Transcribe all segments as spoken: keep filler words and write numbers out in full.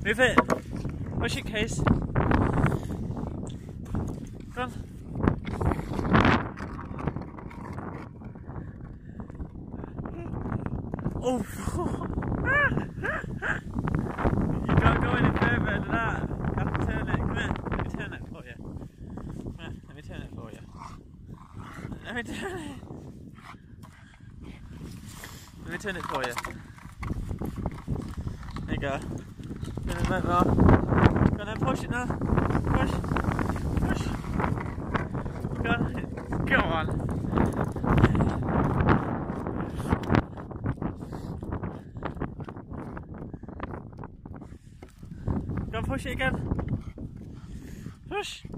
Move it. Push it, Case. Go on. Oh. You can't go any further than that. You have to turn it. Come here. Let me turn it for you. Come here. Let me turn it for you. Let me turn it. Let me turn it for you. There you go. Turn it a bit more. Go on then, push it now. Push. Push. Go on. Go on. Go and push it again. Push.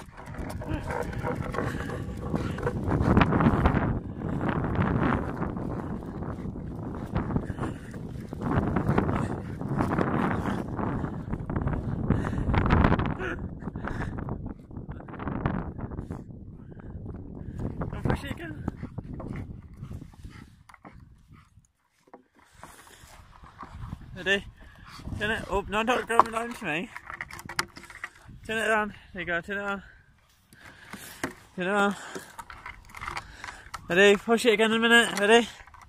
Go and push it again. Ready? Turn it up. No, don't go down to me. Turn it on. There you go. Turn it on. Turn it on. Ready? Push it again in a minute. Ready?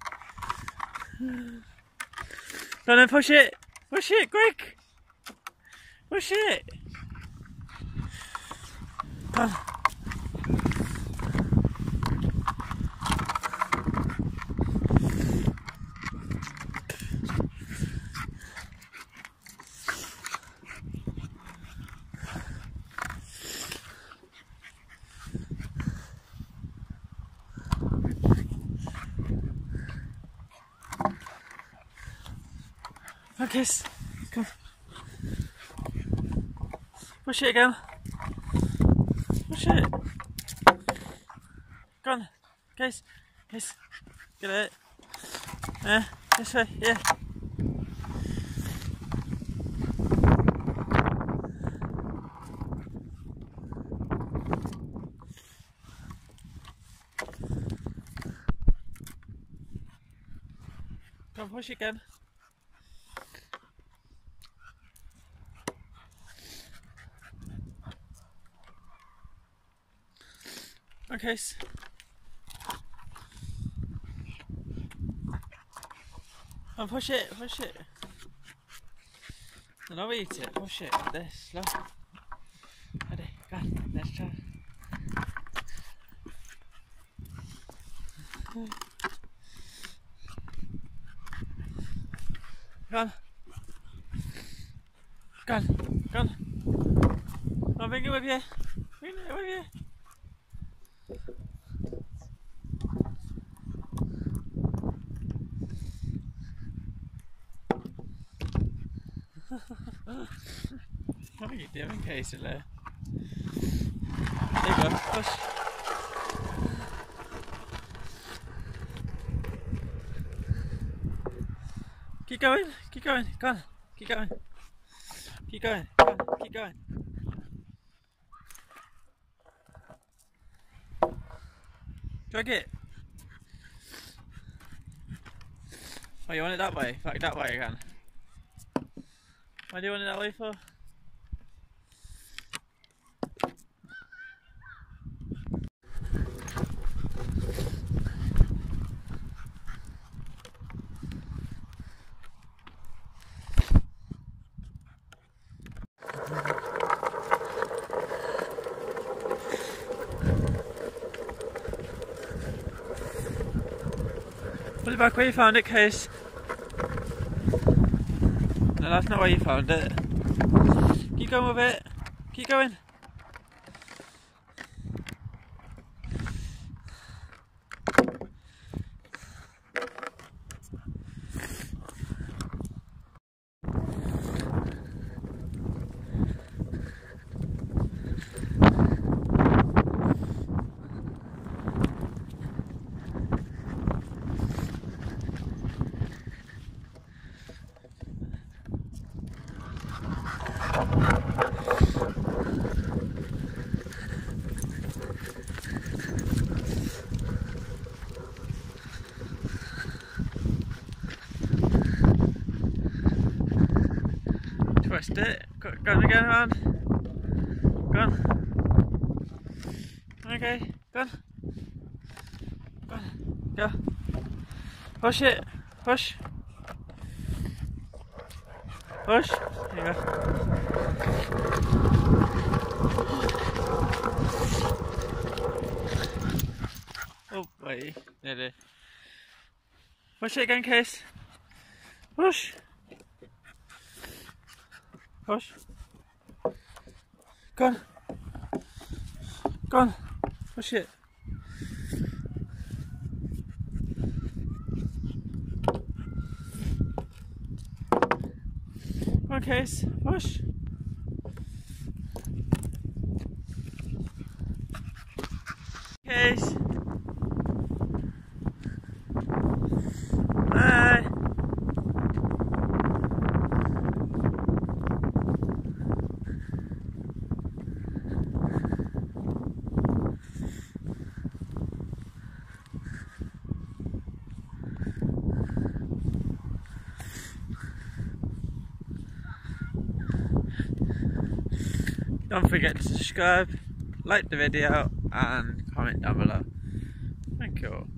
Go on then, push it. Push it, quick. Push it. Come on. Okay, come. Push it again. Push it. Go on. Guys, guys, get it. Yeah, this way, yeah. Come push it again. Okay. Oh, push it, push it. And I'll eat it, push it like this, look. Ready, go on, let's try. Go on. Go on, go on. Go on, bring it with you. Bring it with you. What are you doing, Casey? There you go, push. Keep going, keep going, go on, keep going. Keep going, go on, keep going. Drag it. Oh, you want it that way? Back that way again. Why do you want it that way for? Put it back where you found it, Case. No, that's not where you found it. Keep going with it. Keep going. missed it. Go, go on again, man. Go on. Okay, go on. Go on. Go. Push it. Push. Push. There you go. Oh, wait. Nearly. Push it again, Case. Push. Push. Go on. Go on. Push it. Come on, Case. Push. Case. Bye. Don't forget to subscribe, like the video and comment down below. Thank you all.